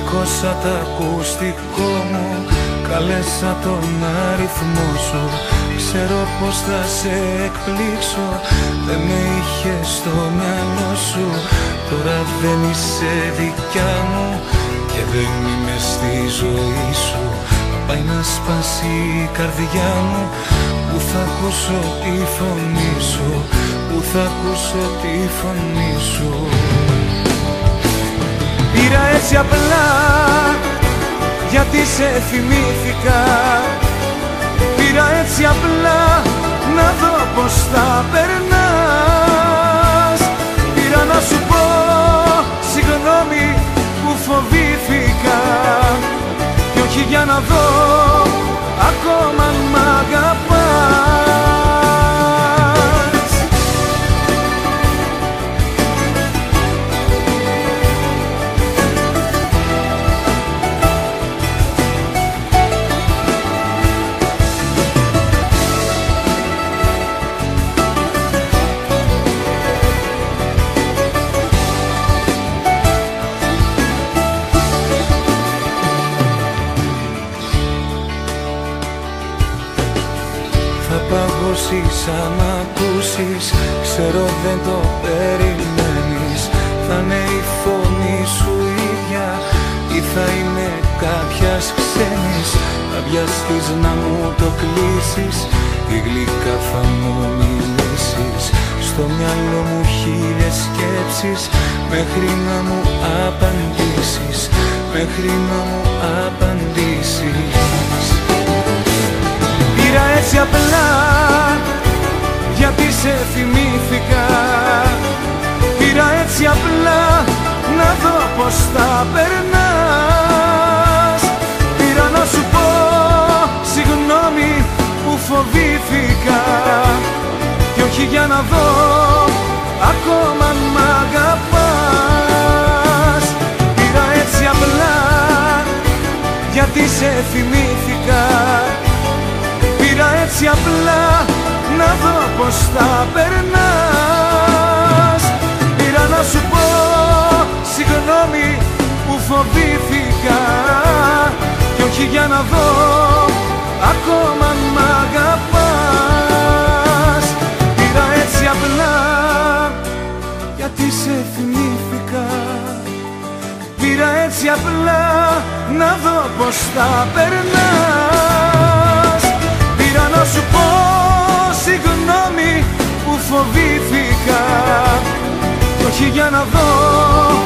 σήκωσα το ακουστικό μου, κάλεσα τον αριθμό σου. Ξέρω πως θα σε εκπλήξω, δεν με είχες στο μυαλό σου. Τώρα δεν είσαι δικιά μου και δεν είμαι στη ζωή σου. Μα πάει να σπάσει η καρδιά μου, που θα ακούσω τη φωνή σου, που θα ακούσω τη φωνή σου. Πήρα έτσι απλά γιατί σε θυμήθηκα. Πήρα έτσι απλά να δω πως θα περνάς. Πήρα να σου πω συγγνώμη που φοβήθηκα, κι όχι για να δω ακόμα αν μ' αγαπάς. Θα παγώσεις αν ακούσεις, ξέρω δεν το περιμένεις. Θα είναι η φωνή σου ίδια ή θα είναι κάποιας ξένης. Θα βιαστείς να μου το κλείσεις ή γλυκά θα μου μιλήσεις. Στο μυαλό μου χίλιες σκέψεις μέχρι να μου απαντήσεις, μέχρι να μου απαντήσεις. Πήρα έτσι απλά γιατί σε θυμήθηκα. Πήρα έτσι απλά να δω πως θα περνάς. Πήρα να σου πω συγγνώμη που φοβήθηκα, κι όχι για να δω ακόμα αν μ' αγαπάς. Πήρα έτσι απλά γιατί σε θυμήθηκα. Πήρα έτσι απλά να δω πως θα περνάς. Πήρα να σου πω συγγνώμη που φοβήθηκα, κι όχι για να δω ακόμα αν μ' αγαπάς. Πήρα έτσι απλά γιατί σε θυμήθηκα. Πήρα έτσι απλά να δω πως θα περνάς. Πήρα να σου πω συγγνώμη που φοβήθηκα, κι όχι για να δω